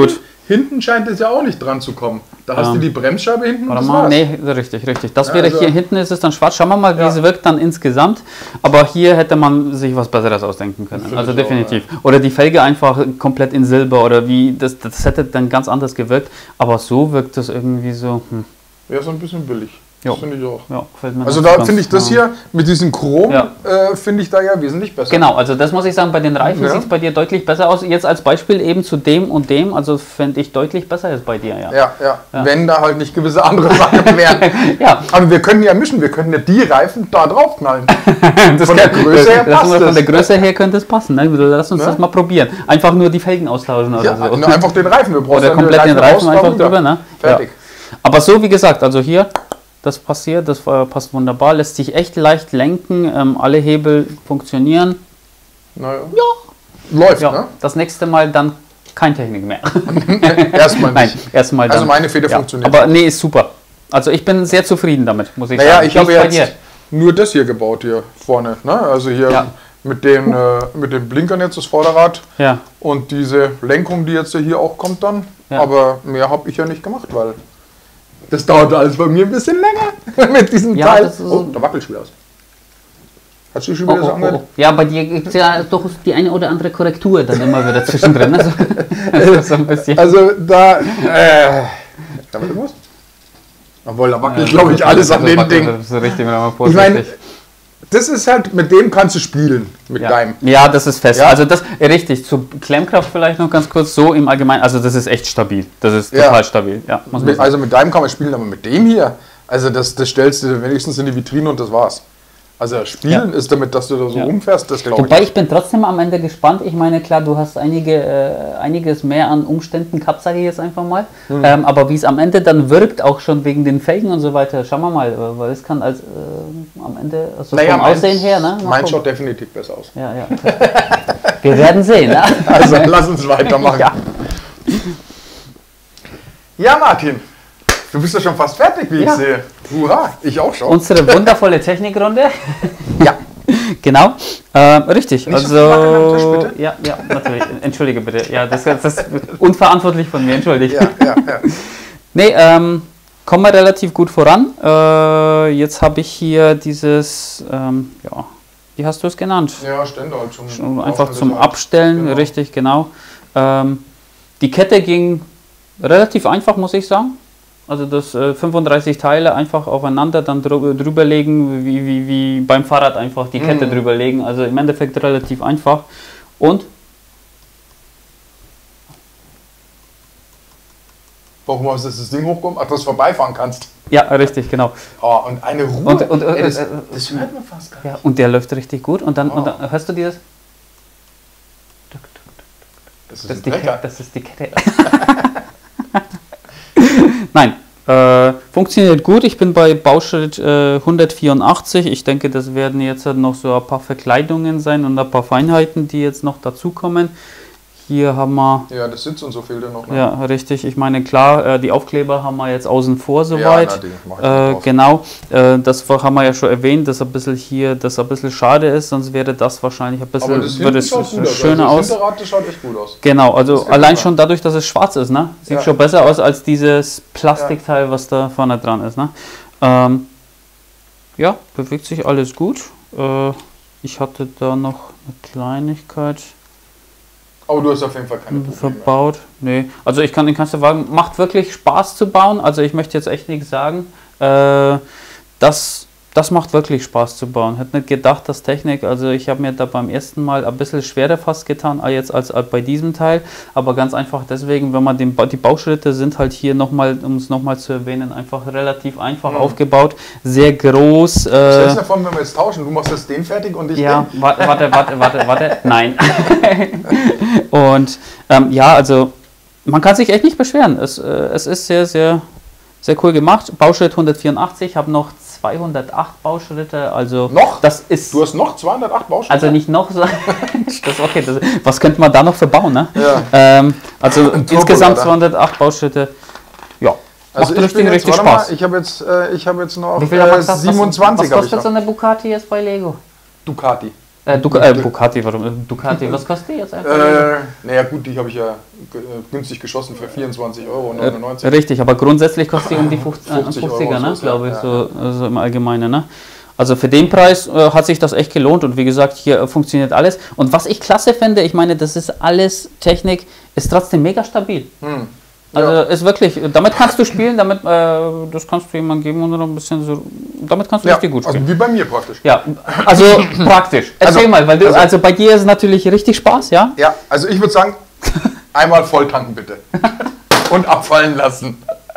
hinten scheint es ja auch nicht dran zu kommen. Da hast ja. du die Bremsscheibe hinten und das mal, war's. Nee, richtig, richtig. Das ja, wäre also hier hinten ist es dann schwarz. Schauen wir mal, wie ja. es wirkt dann insgesamt. Aber hier hätte man sich was Besseres ausdenken können. Also definitiv. Auch, ja. Oder die Felge einfach komplett in Silber oder wie, das, das hätte dann ganz anders gewirkt. Aber so wirkt das irgendwie so... Hm. Ja, so ein bisschen billig. Das finde ich auch. Ja, also da finde ich das ja. hier mit diesem Chrom, ja. äh, finde ich da ja wesentlich besser. Genau, also das muss ich sagen, bei den Reifen ja. sieht es bei dir deutlich besser aus. Jetzt als Beispiel eben zu dem und dem, also finde ich deutlich besser als bei dir. Ja. Ja, ja, ja. Wenn da halt nicht gewisse andere Sachen wären. ja. Aber wir können ja mischen, wir können ja die Reifen da drauf knallen. das von kann, der Größe her passt das. Von der Größe her könnte es passen. Ne? Lass uns ne? das mal probieren. Einfach nur die Felgen austauschen oder ja, so. Nur einfach den Reifen. Wir oder komplett den Reifen, den Reifen einfach drüber. Ne? Fertig. Ja. Aber so wie gesagt, also hier... Das passiert, das passt wunderbar, lässt sich echt leicht lenken, ähm, alle Hebel funktionieren. Naja. Ja. Läuft, ja. ne? Das nächste Mal dann kein Technik mehr. Erstmal nicht. Nein, erstmal dann. Also meine Feder ja. funktioniert. Aber nee, ist super. Also ich bin sehr zufrieden damit, muss ich naja, sagen. Ich habe jetzt dir? nur das hier gebaut, hier vorne. Ne? Also hier ja. mit, den, äh, mit den Blinkern jetzt das Vorderrad ja. und diese Lenkung, die jetzt hier auch kommt dann. Ja. Aber mehr habe ich ja nicht gemacht, weil... Das dauert alles bei mir ein bisschen länger mit diesem ja, Teil. Oh, da wackelt schon wieder aus. Hat sich schon wieder oh, so oh, angehört? Oh. Ja, bei dir gibt es ja doch die eine oder andere Korrektur dann immer wieder zwischendrin. Also, also, so ein bisschen. also da... Äh, da war irgendwas? Obwohl, da wackelt, ja, glaube ich, alles an dem Ding. So richtig, mal ich meine, das ist halt, mit dem kannst du spielen, mit ja. deinem. Ja, das ist fest. Ja. Also das, richtig, zu Klemmkraft vielleicht noch ganz kurz, so im Allgemeinen, also das ist echt stabil. Das ist total ja. stabil. Ja, muss man mit, also mit deinem kann man spielen, aber mit dem hier, also das, das stellst du wenigstens in die Vitrine und das war's. Also spielen ja. ist damit, dass du da so ja. rumfährst, das glaube ich. Wobei ich bin trotzdem am Ende gespannt. Ich meine, klar, du hast einige, äh, einiges mehr an Umständen gehabt, sage ich jetzt einfach mal. Mhm. Ähm, aber wie es am Ende dann wirkt, auch schon wegen den Felgen und so weiter, schauen wir mal, weil es kann als äh, am Ende, also naja, vom Aussehen her, ne? Mein schaut definitiv besser aus. Ja, ja. Wir werden sehen, ne? Also lass uns weitermachen. Ja. ja, Martin. Du bist ja schon fast fertig, wie ja. ich sehe. Hurra, ich auch schon. Unsere wundervolle Technikrunde. ja. Genau, äh, richtig. Nicht also, so Tisch, bitte? Ja, ja, natürlich. Entschuldige bitte. Ja, das, das ist unverantwortlich von mir, entschuldige. Ja, ja, ja. Nee, ähm, kommen wir relativ gut voran. Äh, jetzt habe ich hier dieses, ähm, ja, wie hast du es genannt? Ja, Ständer halt schon. schon einfach zum Abstellen, genau. Richtig, genau. Ähm, die Kette ging relativ einfach, muss ich sagen. Also das äh, fünfunddreißig Teile einfach aufeinander dann drü drüber legen, wie, wie, wie beim Fahrrad einfach die Kette mm. drüber legen. Also im Endeffekt relativ einfach. Und? Warum hast du das Ding hochkommen? Ach, dass du vorbeifahren kannst. Ja, richtig, genau. Oh, und eine Ruhe. Und, und, Ey, das, äh, das hört man fast gar nicht. Ja, und der läuft richtig gut. Und dann, oh. und dann hörst du dieses? Das ist, das ein die Trecker. Das ist die Kette. Nein, äh, funktioniert gut. Ich bin bei Bauschritt äh, hundertvierundachtzig. Ich denke, das werden jetzt noch so ein paar Verkleidungen sein und ein paar Feinheiten, die jetzt noch dazukommen. Hier haben wir... Ja, das Sitz und so fehlt ja noch. Ne? Ja, richtig. Ich meine, klar, äh, die Aufkleber haben wir jetzt außen vor soweit. Ja, na, die äh, genau, äh, das haben wir ja schon erwähnt, dass ein bisschen hier, das ein bisschen schade ist, sonst wäre das wahrscheinlich ein bisschen Aber das würde es schaut gut schöner aus. Also das aus. Hinterrad, das schaut echt gut aus. Genau, also allein schon dadurch, dass es schwarz ist, ne? Sieht ja. schon besser aus als dieses Plastikteil, ja. was da vorne dran ist, ne? Ähm, ja, bewegt sich alles gut. Äh, ich hatte da noch eine Kleinigkeit. Aber du hast auf jeden Fall keine Probleme. Verbaut. Nee. Also ich kann den kannst du sagen, macht wirklich Spaß zu bauen. Also ich möchte jetzt echt nichts sagen. Äh, das, das macht wirklich Spaß zu bauen. Hätte nicht gedacht, dass Technik, also ich habe mir da beim ersten Mal ein bisschen schwerer fast getan jetzt als, als bei diesem Teil. Aber ganz einfach deswegen, wenn man den, die Bauschritte sind halt hier nochmal, um es nochmal zu erwähnen, einfach relativ einfach mhm. aufgebaut. Sehr groß. Äh, Was hältst du davon, wenn wir jetzt tauschen? Du machst jetzt den fertig und ich ja, den? Warte, warte, warte, warte, warte. Nein. Und ähm, ja, also man kann sich echt nicht beschweren. Es, äh, es ist sehr, sehr, sehr cool gemacht. Bauschritt hundertvierundachtzig, habe noch zweihundertacht Bauschritte. Also noch? Das ist, du hast noch zweihundertacht Bauschritte? Also nicht noch so. das, okay, das, was könnte man da noch verbauen? Ne? Ja. Ähm, also insgesamt zweihundertacht Bauschritte. Ja. Also macht richtig, jetzt, richtig Spaß. Mal, ich habe jetzt, äh, hab jetzt noch Wie viel äh, hast, siebenundzwanzig. Was, was kostet so eine Bugatti jetzt bei Lego? Ducati. Äh, Duc äh, Ducati, warum? Ducati, was kostet die jetzt einfach? Äh, naja gut, die habe ich ja günstig geschossen für vierundzwanzig Euro neunundneunzig. Äh, richtig, aber grundsätzlich kostet die um die fünfzig, fünfzig fünfziger, Euro, ne, so, glaube ich, ja. so also im Allgemeinen. Ne? Also für den Preis äh, hat sich das echt gelohnt und wie gesagt, hier äh, funktioniert alles. Und was ich klasse finde, ich meine, das ist alles Technik, ist trotzdem mega stabil. Hm. Also ja. ist wirklich, damit kannst du spielen, damit, äh, das kannst du jemandem geben und dann ein bisschen so, damit kannst du ja, richtig gut spielen. Also wie bei mir praktisch. Ja, also praktisch. Erzähl also, mal, weil du, also, also bei dir ist es natürlich richtig Spaß, ja? Ja, also ich würde sagen, einmal voll tanken bitte. Und abfallen lassen.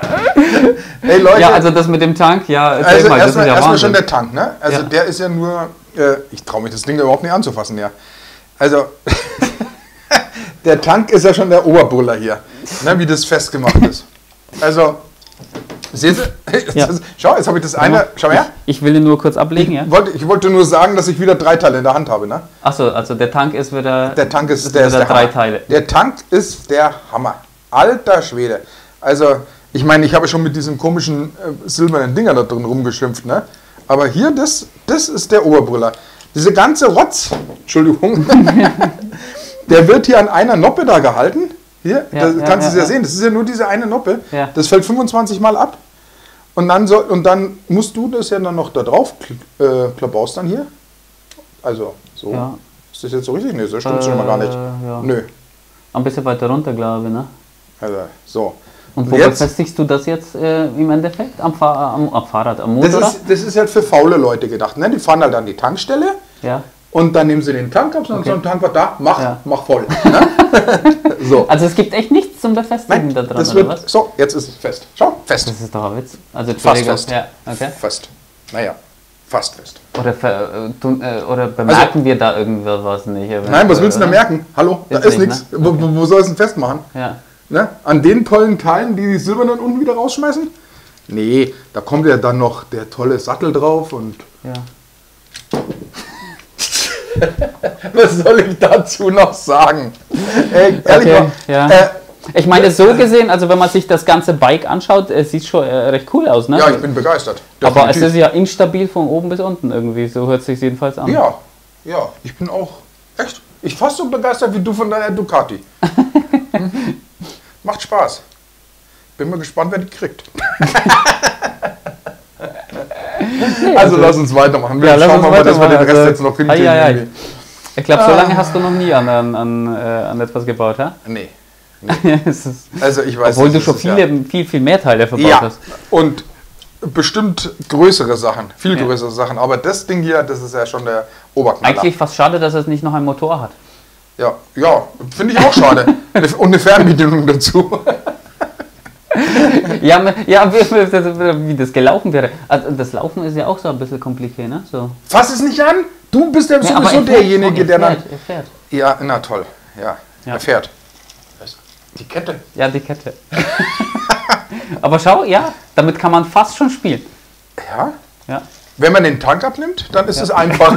Hey Leute. Ja, also das mit dem Tank, ja, erzähl also mal, das erstmal ist ja erstmal Wahnsinn. schon der Tank, ne? Also ja. der ist ja nur, äh, ich traue mich das Ding überhaupt nicht anzufassen, ja. Also... Der Tank ist ja schon der Oberbrüller hier, ne, wie das festgemacht ist. Also, seht ihr? Ja. Schau, jetzt habe ich das eine. Schau her. Ich will ihn nur kurz ablegen, ja? Ich wollte, ich wollte nur sagen, dass ich wieder drei Teile in der Hand habe, ne? Achso, also der Tank ist wieder. Der Tank ist, ist der, ist der der drei Hammer. Teile. Der Tank ist der Hammer. Alter Schwede. Also, ich meine, ich habe schon mit diesen komischen äh, silbernen Dingern da drin rumgeschimpft, ne? Aber hier, das, das ist der Oberbrüller. Diese ganze Rotz, Entschuldigung. Der wird hier an einer Noppe da gehalten. Hier, ja, da ja, kannst du es ja, ja sehen. Das ist ja nur diese eine Noppe. Ja. Das fällt fünfundzwanzig Mal ab. Und dann, soll, und dann musst du das ja dann noch da drauf äh, klabaust dann hier. Also, so. Ja. Ist das jetzt so richtig? Nee, so stimmt äh, schon mal gar nicht. Ja. Nö. Ein bisschen weiter runter, glaube ich, ne? Also, so. Und wo befestigst du das jetzt äh, im Endeffekt? Am, Fahr am, am Fahrrad, am Motorrad? Das ist, das ist halt für faule Leute gedacht. Ne? Die fahren halt an die Tankstelle. Ja. Und dann nehmen sie den Tank ab, und okay. so ein Tank war da, mach, ja. mach voll. Ne? So. Also es gibt echt nichts zum Befestigen Nein, da dran, das wird, oder was? So, jetzt ist es fest. Schau, fest. Das ist doch ein Witz. Also fast fest. Ja, okay. Fest. Naja, fast fest. Oder, ver, äh, oder bemerken also, wir da irgendwas nicht? Nein, was willst du da merken? Hallo, ist da ist nichts. Ne? Okay. Wo, wo soll es denn festmachen? Ja. Ne? An den tollen Teilen, die die silbernen unten wieder rausschmeißen? Nee, da kommt ja dann noch der tolle Sattel drauf und... Ja. Was soll ich dazu noch sagen? Ey, ehrlich okay, mal, ja. äh, ich meine, so gesehen, also wenn man sich das ganze Bike anschaut, es sieht schon äh, recht cool aus, ne? Ja, ich bin begeistert. Definitiv. Aber es ist ja instabil von oben bis unten irgendwie, so hört es sich jedenfalls an. Ja, ja, ich bin auch echt, ich fast so begeistert wie du von deiner Ducati. Mhm. Macht Spaß. Bin mal gespannt, wer die kriegt. Nee, also, also lass uns weitermachen. Wir ja, schauen mal, dass wir den Rest also, jetzt noch hinkriegen. Ai, ai, ai. Ich glaube, so lange hast du noch nie an, an, an, an etwas gebaut, ha? Nee. nee. Also ich weiß Obwohl du schon viele, ja. viel, viel mehr Teile verbaut ja. hast. Und bestimmt größere Sachen, viel ja. größere Sachen. Aber das Ding hier, das ist ja schon der Oberknaller. Eigentlich fast schade, dass es nicht noch einen Motor hat. Ja, ja, finde ich auch schade. Und eine Fernbedienung dazu. ja, ja, wie das gelaufen wäre. Also das Laufen ist ja auch so ein bisschen kompliziert, ne? So. Fass es nicht an! Du bist ja sowieso ja, derjenige, fährt, der dann... Er fährt. Ja, na toll. Ja, ja. Er fährt. Die Kette. Ja, die Kette. Aber schau, ja, damit kann man fast schon spielen. Ja? Ja. Wenn man den Tank abnimmt, dann ist ja. es einfach.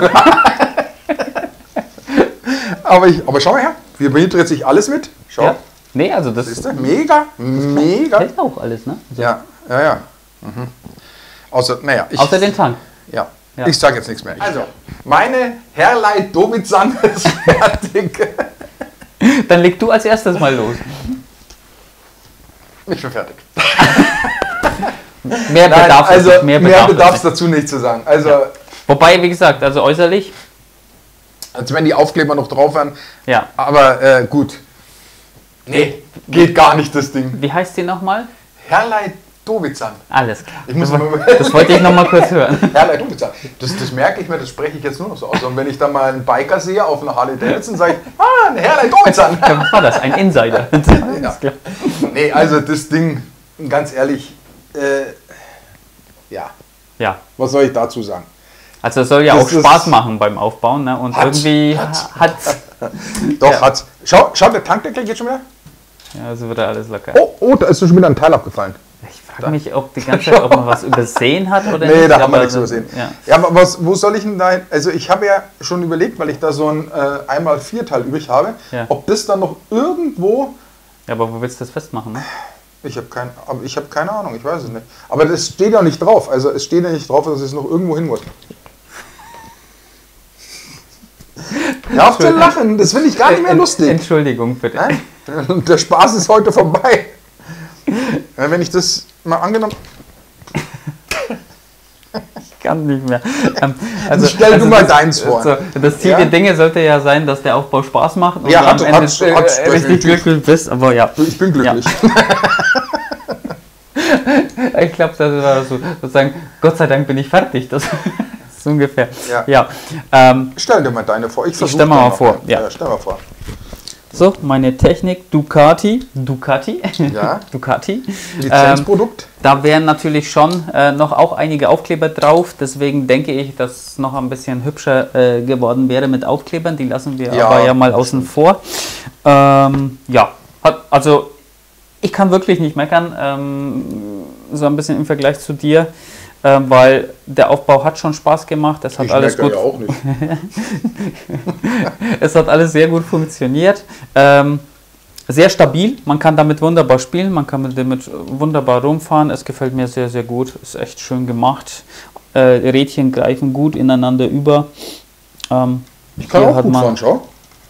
aber, ich, aber schau mal her, hier dreht sich alles mit. Schau. Ja. Nee, also das ist mega, mega. Hält auch alles, ne? Also ja, ja, ja. Mhm. Außer, naja, ich, Außer den Tank. Ja, ja. Ich sage jetzt nichts mehr. Also, meine Herrlei Dovitzan ist fertig. Dann leg du als erstes mal los. Ich bin fertig. mehr Nein, bedarf also, es mehr bedarf, mehr bedarf es dazu nicht zu sagen. Also, ja. Wobei, wie gesagt, also äußerlich. Als wenn die Aufkleber noch drauf wären. Ja. Aber äh, gut. Nee, geht gar nicht das Ding. Wie heißt die nochmal? Herrlei Dovitzan. Alles klar. Ich muss das, das wollte ich nochmal kurz hören. Herrlei Dovitzan. Das, das merke ich mir, das spreche ich jetzt nur noch so aus. Und wenn ich dann mal einen Biker sehe auf einer Harley Davidson, sage ich, ah, ein Herrlei Dovitzan. Ja, was war das? Ein Insider. Ja. Klar. Nee, also das Ding, ganz ehrlich, äh, ja. Ja. Was soll ich dazu sagen? Also es soll ja das auch Spaß machen beim Aufbauen, ne? Und hat, irgendwie hat Doch, ja. hat's. Schau, schau, der Tankdeckel geht schon wieder. Ja, also wird alles locker. Oh, oh, da ist schon wieder ein Teil abgefallen. Ich frage mich, ob die ganze Zeit, ob man was übersehen hat oder nee, nicht. Nee, da haben wir nichts übersehen. Ja. ja, aber was, wo soll ich denn da, also ich habe ja schon überlegt, weil ich da so ein äh, einmal vier Teil übrig habe, ja. ob das dann noch irgendwo... Ja, aber wo willst du das festmachen, ne? Ich habe kein, hab keine Ahnung, ich weiß es nicht. Aber das steht ja nicht drauf, also es steht ja nicht drauf, dass es noch irgendwo hin muss. Hör auf zu lachen, das finde ich gar nicht mehr lustig. Entschuldigung, bitte. Nein? Der Spaß ist heute vorbei. Wenn ich das mal angenommen... Ich kann nicht mehr. Also, stell also du mal das, deins vor. So, das Ziel ja? der Dinge sollte ja sein, dass der Aufbau Spaß macht und ja, du hat, am Ende hat, äh, hat, richtig glücklich bist. Aber ja. Ich bin glücklich. Ja. Ich glaube, das war so, sozusagen, Gott sei Dank bin ich fertig. Das ist ungefähr. Ja. Ja. Ähm, stell dir mal deine vor. Ich, ich stell mal, mal vor. Ja. Ja, stell mal vor. So, meine Technik Ducati. Ducati? Ja. Ducati. Lizenzprodukt. Ähm, da wären natürlich schon äh, noch auch einige Aufkleber drauf. Deswegen denke ich, dass es noch ein bisschen hübscher äh, geworden wäre mit Aufklebern. Die lassen wir ja, aber ja mal außen vor. Ähm, ja, hat, also ich kann wirklich nicht meckern. Ähm, so ein bisschen im Vergleich zu dir. Ähm, weil der Aufbau hat schon Spaß gemacht. Es hat ich alles gut. Ja auch nicht. Es hat alles sehr gut funktioniert. Ähm, sehr stabil. Man kann damit wunderbar spielen. Man kann damit wunderbar rumfahren. Es gefällt mir sehr, sehr gut. Ist echt schön gemacht. Äh, Rädchen greifen gut ineinander über. Ähm, ich kann auch gut fahren, schau.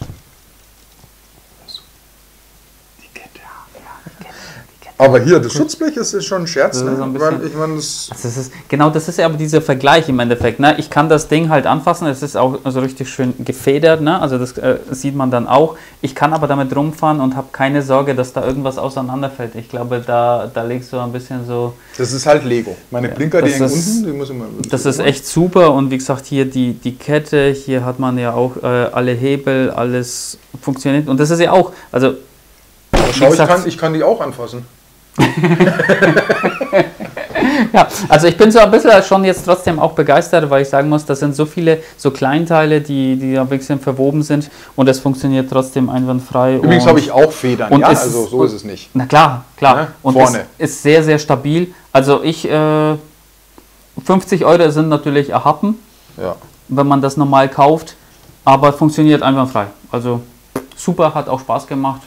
Aber hier, das Schutzblech ist schon ein Scherz, ne? Ein Weil ich meine, das also das ist, genau, das ist ja aber dieser Vergleich im Endeffekt. Ne? Ich kann das Ding halt anfassen, es ist auch so richtig schön gefedert, ne? Also das äh, sieht man dann auch. Ich kann aber damit rumfahren und habe keine Sorge, dass da irgendwas auseinanderfällt. Ich glaube, da, da legst du ein bisschen so... Das ist halt Lego. Meine Blinker, ja, die hängen unten, die muss ich mal... Das ist echt super und wie gesagt, hier die, die Kette, hier hat man ja auch äh, alle Hebel, alles funktioniert. Und das ist ja auch, also... Schau, ich kann, ich kann die auch anfassen. Ja, also ich bin so ein bisschen schon jetzt trotzdem auch begeistert, weil ich sagen muss, das sind so viele so Kleinteile, die, die ein bisschen verwoben sind und es funktioniert trotzdem einwandfrei. Übrigens habe ich auch Federn, und ja, ist, also so ist es nicht. Na klar, klar. Ne? Und vorne. Es ist sehr, sehr stabil. Also ich, äh, fünfzig Euro sind natürlich ein Happen, ja. wenn man das normal kauft, aber funktioniert einwandfrei. Also super, hat auch Spaß gemacht.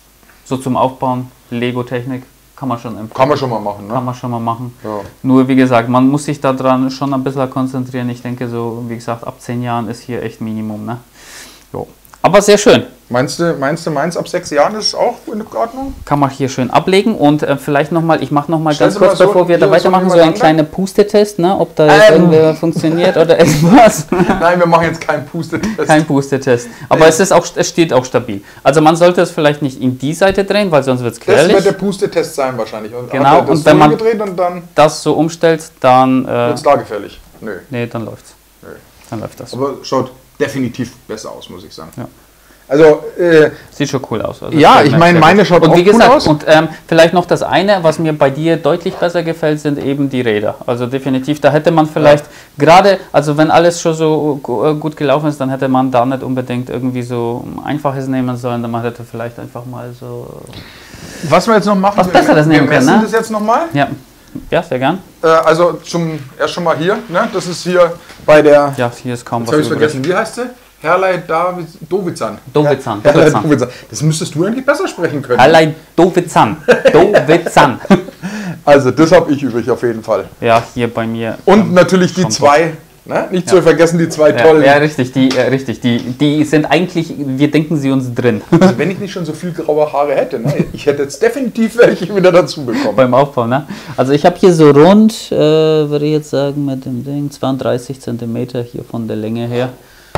So zum Aufbauen, Lego-Technik. Kann man schon empfehlen. Kann man schon mal machen, ne? Kann man schon mal machen. Ja. Nur wie gesagt, man muss sich daran schon ein bisschen konzentrieren. Ich denke so, wie gesagt, ab zehn Jahren ist hier echt Minimum, ne? Jo. Aber sehr schön. Meinst du, meinst du, meins ab sechs Jahren ist auch in Ordnung? Kann man hier schön ablegen und äh, vielleicht nochmal, ich mache nochmal ganz kurz, so, bevor wir da weitermachen, so einen kleinen Pustetest, ne? Ob da jetzt ähm. irgendwer funktioniert oder etwas. Nein, wir machen jetzt keinen Pustetest. Kein Pustetest. Aber nee. es, ist auch, es steht auch stabil. Also man sollte es vielleicht nicht in die Seite drehen, weil sonst wird es querlich. Das wird der Pustetest sein wahrscheinlich. Und genau, und wenn man und dann das so umstellt, dann... Äh, wird es da gefährlich. Nö. Nee, dann läuft's. Nö. Dann läuft das. Aber schaut definitiv besser aus, muss ich sagen. Ja. Also, äh, sieht schon cool aus. Also ja, ich meine, meine schaut und auch wie gesagt, cool aus. Und ähm, vielleicht noch das eine, was mir bei dir deutlich besser gefällt, sind eben die Räder. Also definitiv, da hätte man vielleicht ja. gerade, also wenn alles schon so gut gelaufen ist, dann hätte man da nicht unbedingt irgendwie so Einfaches nehmen sollen, dann man hätte vielleicht einfach mal so... Was wir jetzt noch machen, was Besseres nehmen können, ne? das jetzt nochmal? Ja. Ja, sehr gern. Äh, also zum erst schon mal hier, ne? Das ist hier bei der... Ja, hier ist kaum was was habe ich vergessen, wie heißt sie? Herlei Dovizan. Dovizan. Herlei Dovizan. Das müsstest du eigentlich besser sprechen können. Herlei Dovizan. Dovizan. Also das habe ich übrig auf jeden Fall. Ja, hier bei mir. Und natürlich die zwei, ne? Nicht ja. zu vergessen, die zwei ja, tollen. Ja, richtig, die, äh, richtig. Die, die sind eigentlich, wir denken sie uns drin. Also wenn ich nicht schon so viel graue Haare hätte, ne? Ich hätte jetzt definitiv welche wieder dazu bekommen. Beim Aufbau, ne? Also ich habe hier so rund, äh, würde ich jetzt sagen, mit dem Ding zweiunddreißig Zentimeter hier von der Länge her.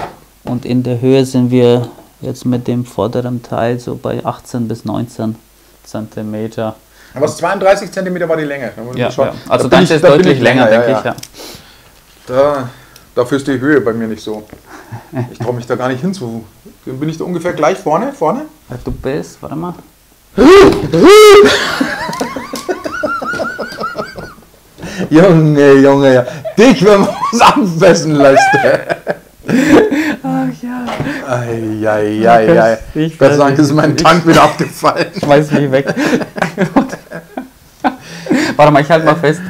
Und in der Höhe sind wir jetzt mit dem vorderen Teil so bei achtzehn bis neunzehn Zentimeter. Aber zweiunddreißig Zentimeter war die Länge. Ja, ja. Also das ist deutlich länger, länger, denke ja, ich. Ja. Da, dafür ist die Höhe bei mir nicht so. Ich traue mich da gar nicht hin zu. Bin ich da ungefähr gleich vorne? Vorne? Du bist, warte mal. Junge, Junge, ja. Dich, wenn man was anfassen lässt. Ach ja. Eieiei. Gott sei Dank ist mein Tank wieder abgefallen. Schmeiß mich weg. Warte mal, ich halte mal fest.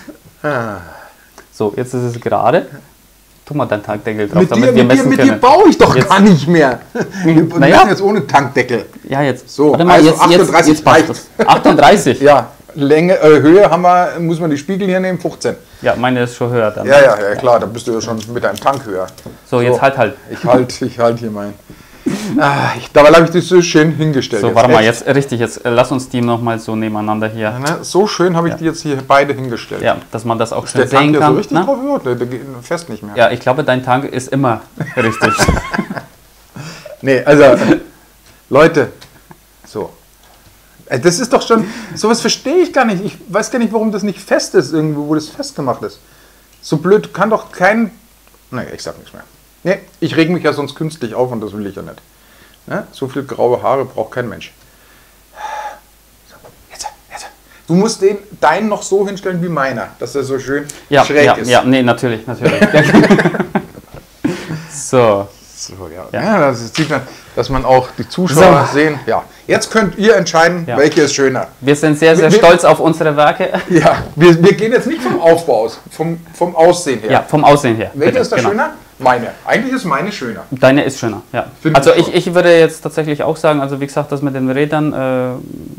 So, jetzt ist es gerade. Tu mal deinen Tankdeckel drauf, mit damit dir, wir mit messen dir, mit können. dir baue ich doch jetzt. gar nicht mehr. Wir naja. messen jetzt ohne Tankdeckel. Ja, jetzt. So, warte mal, also jetzt, achtunddreißig jetzt, jetzt passt es. achtunddreißig? Ja, Länge, äh, Höhe haben wir, muss man die Spiegel hier nehmen, fünfzehn. Ja, meine ist schon höher dann. Ja, ja, ja, klar, da bist du ja schon mit deinem Tank höher. So, so. Jetzt halt halt. Ich halt, ich halt hier mein. Ah, ich, dabei habe ich das so schön hingestellt. So, jetzt. Warte mal, jetzt richtig, jetzt lass uns die nochmal so nebeneinander hier. Ja, ne? So schön habe ich ja. die jetzt hier beide hingestellt. Ja, dass man das auch ist schön der sehen Tank kann. Ja so richtig ne? drauf hört, der, der geht fest nicht mehr. Ja, ich glaube, dein Tank ist immer richtig. Nee, also, Leute, so. Das ist doch schon, sowas verstehe ich gar nicht. Ich weiß gar nicht, warum das nicht fest ist, irgendwo, wo das festgemacht ist. So blöd kann doch kein... Nee, ich sag nichts mehr. Nee, ich reg mich ja sonst künstlich auf und das will ich ja nicht. Ne? So viel graue Haare braucht kein Mensch. Jetzt, jetzt. Du musst den, deinen noch so hinstellen wie meiner, dass er so schön ja, schräg ja, ist. Ja, nee, natürlich, natürlich. So. So, ja. Ja, das sieht man, dass man auch die Zuschauer so. sehen. Ja. Jetzt könnt ihr entscheiden, ja. welche ist schöner. Wir sind sehr, sehr wir, stolz auf unsere Werke. Ja, wir, wir gehen jetzt nicht vom Aufbau aus, vom, vom Aussehen her. Ja, vom Aussehen her. Welche ist da genau. schöner? Meine. Eigentlich ist meine schöner. Deine ist schöner, ja. Find also ich, ich würde jetzt tatsächlich auch sagen, also wie gesagt, das mit den Rädern äh,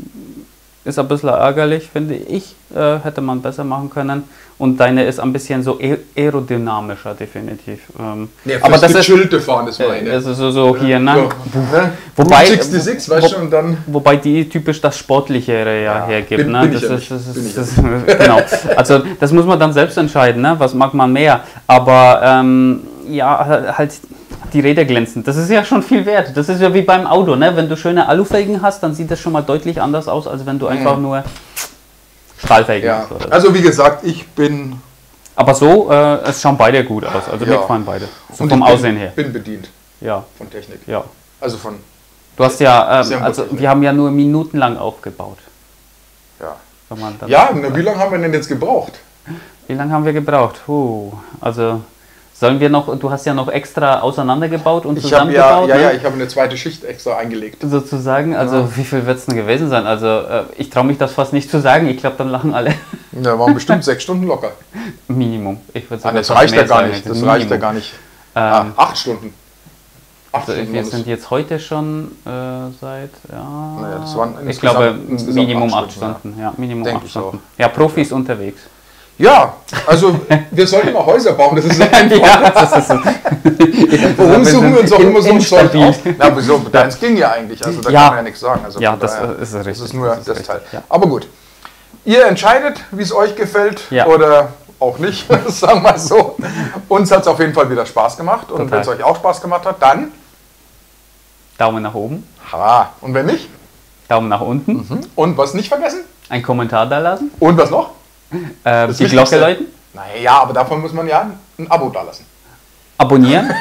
ist ein bisschen ärgerlich, finde ich. Äh, hätte man besser machen können. Und deine ist ein bisschen so aerodynamischer, definitiv. Ähm, ja, aber das gechillte Fahren ist meine. Das ist so, so hier, ne? Ja. Wobei, sechsundsechzig, weißt du, und dann... Wobei die typisch das Sportlichere ja, ja hergibt. Bin, ne? bin das ich ja ist, das ist, bin ich das ist, genau. Also das muss man dann selbst entscheiden, ne? Was mag man mehr. Aber ähm, ja, halt die Räder glänzen. Das ist ja schon viel wert. Das ist ja wie beim Auto, ne? Wenn du schöne Alufelgen hast, dann sieht das schon mal deutlich anders aus, als wenn du einfach mhm. nur Stahlfelgen ja. hast. Oder so. Also wie gesagt, ich bin... Aber so, äh, es schauen beide gut aus. Also ja. mir gefallen beide. So und vom ich bin, Aussehen her. bin bedient. Ja. Von Technik. Ja. Also von... Du hast ja, ähm, also wir haben ja nur minutenlang aufgebaut. Ja. Wenn man dann ja, na, wie lange haben wir denn jetzt gebraucht? Wie lange haben wir gebraucht? Huh. Also sollen wir noch, du hast ja noch extra auseinandergebaut und ich zusammengebaut. Ja, ja, ne? ja, ich habe eine zweite Schicht extra eingelegt. Sozusagen, also ja. Wie viel wird es denn gewesen sein? Also äh, ich traue mich das fast nicht zu sagen, ich glaube, dann lachen alle. Ja, waren bestimmt sechs Stunden locker. Minimum. Ich würde sagen, ah, das reicht ja gar nicht. Das Minimum. reicht ja gar nicht. Ähm, ah, acht Stunden. Acht also Stunden wir sind jetzt heute schon äh, seit, ja, naja, das waren ich glaube Minimum acht Stunden. Stunden. Ja. Ja, Minimum Denk acht Stunden. Ja, Profis unterwegs. Ja, also wir sollten mal Häuser bauen, das ist ja ja, das ist ein Warum suchen wir uns auch immer so ein Zeug auf? Na, wieso? Deins ging ja eigentlich, also da ja. kann man ja nichts sagen. Also ja, das daher, ist richtig. Das ist nur das, ist das richtig. Teil. Ja. Aber gut, ihr entscheidet, wie es euch gefällt ja. oder auch nicht, sagen wir mal so. Uns hat es auf jeden Fall wieder Spaß gemacht und wenn es euch auch Spaß gemacht hat, dann Daumen nach oben. Ha. Und wenn nicht? Daumen nach unten. Mhm. Und was nicht vergessen? Ein Kommentar da lassen. Und was noch? Äh, die Glocke läuten. Naja, aber davon muss man ja ein Abo da lassen. Abonnieren.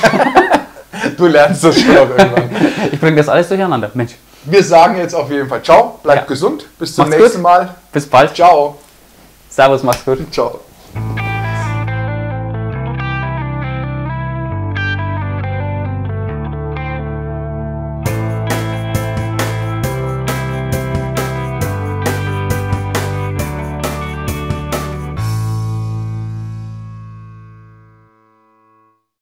Du lernst das schon noch irgendwann. Ich bringe das alles durcheinander. Mensch. Wir sagen jetzt auf jeden Fall ciao, bleibt ja. gesund, bis zum Macht's nächsten gut. Mal. Bis bald. Ciao. Servus, mach's gut. Ciao.